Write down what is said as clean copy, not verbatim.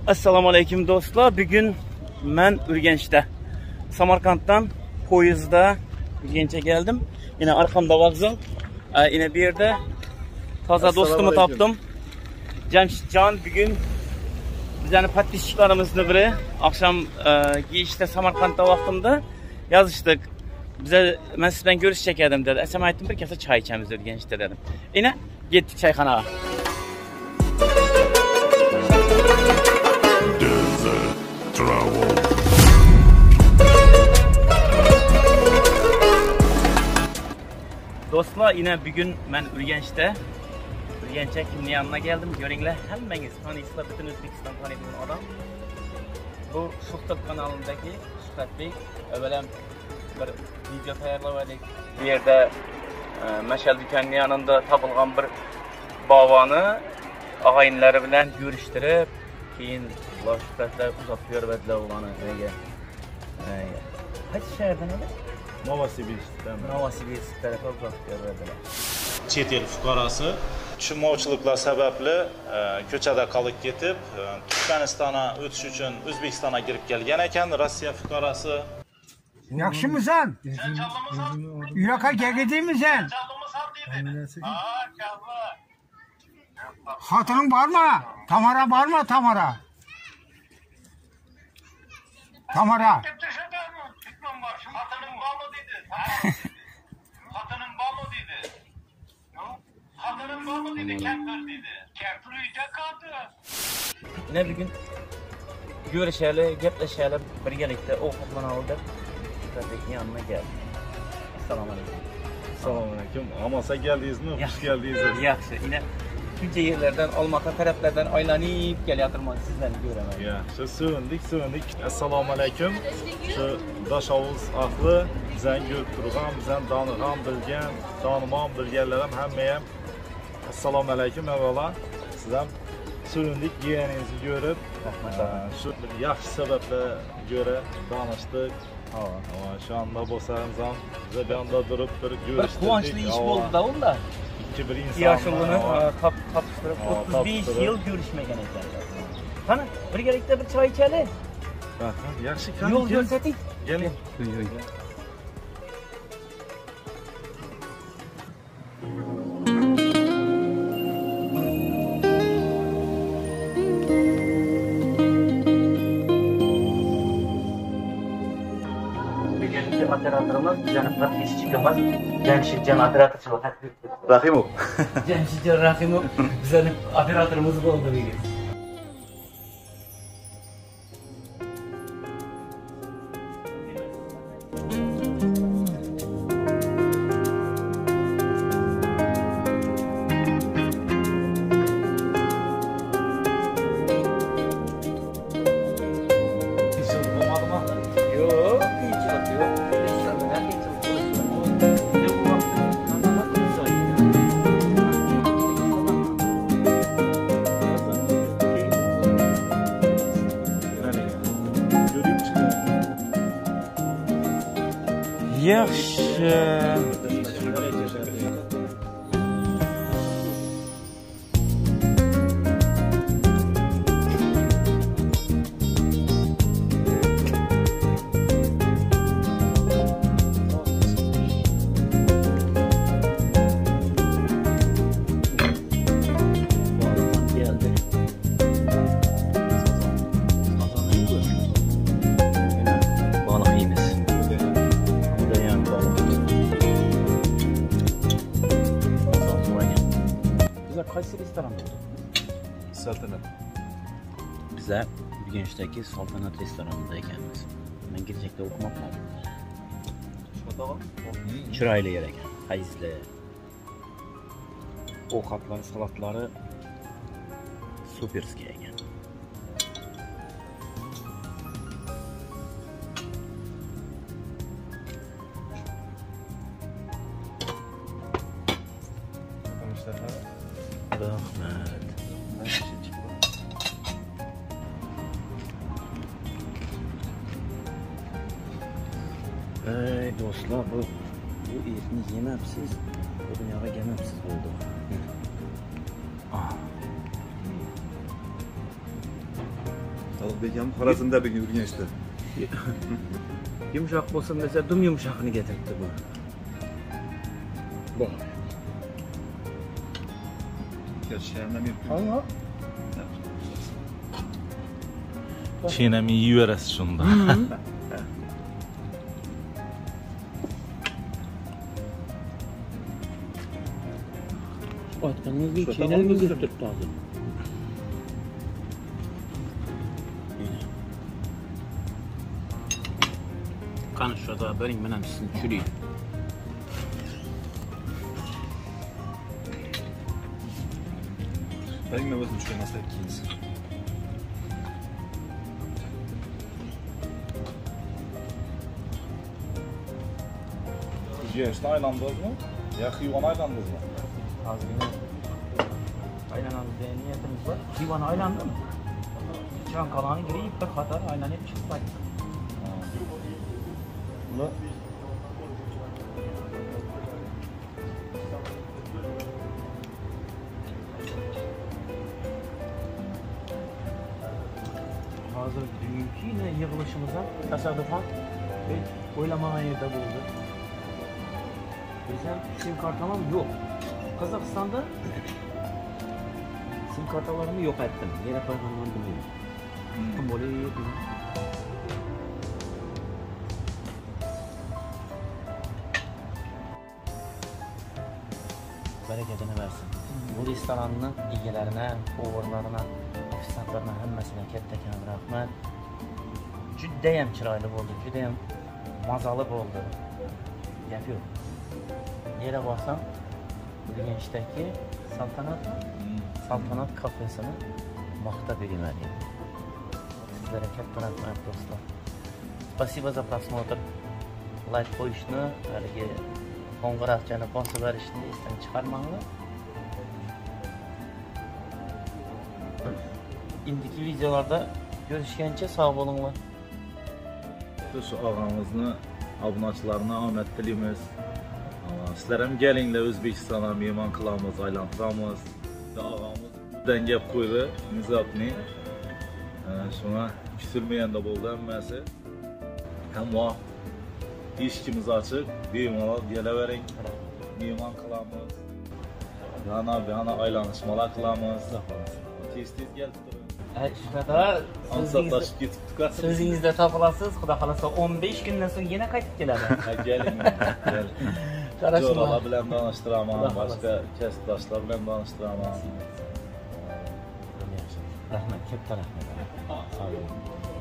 Assalomu alaykum do'stlar. Bugun men Urganchda, Samarqanddan poyezdda Urganchga geldim. Yine arkamda vokzal. Yine bir yerde taza dostumu tapdım. Can bugün bizani patishchilarimizni biri akşam işte Samarqandda vaqtimda yazıştık. Bize ben sizden görüş çekerdim dedi. Esem aytdim bir kese çay içemiz Urganchda dedim. Yine gittik çayxanaga. Dostlar yine bugün ben Urganchda. Urganchga kimning yanına geldim. Göringlar, hammangız tanıysizlar, bütün O'zbekiston tanıydigan adam. Bu Suhbat kanalındaki Suhbatbek. Evvelen bir video tayyorladik. Bu yerde Meşal dükkanının yanında tapılgan bir babanı ağayınları bilen görüştürüp keyin Suhbatlar uzatib berdilar ularni uyiga. Qaysi shahardan edi? Novosibirskdan. Novosibirsk tarafga uzatib berdilar. Chet el fuqarosi tushunmovchiliklar sababli ko'chada qolib ketib, Turkmanistonga o'tish uchun O'zbekistonga kirib kelgan ekan. Rossiya fuqarosi. Yaxshimisan? Uyoqqa kelgidingmisan? Xotining bormi? Tamara bormi? Tamara. Tamara. Xotinim bormi dedi. Xotinim bormi dedi. Xotinim bormi dedi, kampir dedi. Kampir uyda qoldi. Ne bugün görüşeli, gaplaşeli, birgalikda ovqatlana oldik. Suhbatbekning yanına geldim. Assalomu alaykum. Assalomu alaykum. Amosa geldingizmi? Xush geldingiz. Yaxshi. Yine shuncha yerlardan, Olmaota taraflardan aylanib kelyapman sizlarni ko'raman. Yaxshi, so'ndik. Assalomu alaykum. Shu Dashovuz ahli bizani ko'rib turgan, bizani tanigan, bilgan, tanimon bilganlar ham hamma ham assalomu alaykum avvalo. Siz ham so'ndik, yeganingizni ko'rib, shu bir yaxshi sababga ko'ra tanishdik. Şu anda bo'lsangiz ham biza bu yerda turib bir ko'rishdik. Quvonchli ish bo'ldi-da unda. Bir insan yaşıllığını kapıştırıp 35 yıl görüşmegen ekanlar. Qani, birgalikda bir choy ichaylik. Yaxshi, yo'l ko'rsating. Keling. Operatorimiz, bizani patishchimiz Jamshidjon operatorchilik taklif etdi. Rahimov. Jamshidjon Rahimov bizani operatorimiz bo'ldi bugun. Yaxşı. Qaysi restoranda? Saltanat. Bizlar Urganchdagi Saltanat restoranida ekanmiz. Men kelajakda o'qimoqman. Chiroyli yer ekan. Qaysi ovqatlar, salatlari superskiy ekan. Rahmat. Ey do'stlar, bu etni yemabsiz, bu dunyoga kelmabsiz bo'ldi. Bekam Xorazmda bir Urganchda. Yumshoq bo'lsin desa, dum yumshoqni getiribdi bu. Bu. Yaşayanlar Ana. Çiğnemi yiyoruz şunda. Aytganingiz gibi çeynelimiz turibdi hozir. Qani shuda bering, men ham sizni tushiring. Ben mi özüm çıkan hasta ikiniz? Urganchda aylandingizmi? Ya Xivan aylandingizmi? Hozirgina aylanamiz degan niyatimiz bor. Xivan aylandimi? Chanqalani girib bir qator aylanib chiqib qaytdi. Ular Hozir bugungi yig'ilishimiz ham tasodifan o'ylamagan yerda bo'ldi. Bizam sim kartam ham yo'q. Qozog'istonda sim kartalarimni yo'qotdim. Nega qo'yganimni bilmayman. Kim bo'laydi? Bereketini versin. Bu restoranın egelerine, overlarına, ofisantlarına hammasine katta rahmat. Judayam chiroyli bo'ldi, judayam mazali bo'ldi. Gap yo'q. Yere borsam Urganchdagi Saltanat kafesini maqtab beraman. Sizlarga katta rahmat do'stlar. Спасибо за просмотр. Like qo'yishni, haligi qo'ng'iroqchani bosib berishni esdan chiqarmanglar. Indiki videolarda görüşgence sağ olunlar. Şu ağamızın obunachilarına omad tilaymiz. Sizlar ham kelinglar, O'zbekistonga mehmon qilamiz, aylantiramiz. Ağamız bundan gap qo'ydi, Nizotni. Shuna kutilmaganda bo'ldi hammasi. Hamma eshikimiz ochiq, bemalol kelavering. Mehmon qilamiz. Yana aylanishmalar qilamiz. Tez-tez kelib turing. Shurada Ansatlaşıp ketibdi. Sözingizde tapılasiz, xudo xolasa 15 kundan so'ng yana qaytib keladi. Keling, kel. Jo'ralar bilan tanıştıraman, başka kasbdoshlar bilan tanıştıraman. Rahmat, katta rahmat. Sağ olun.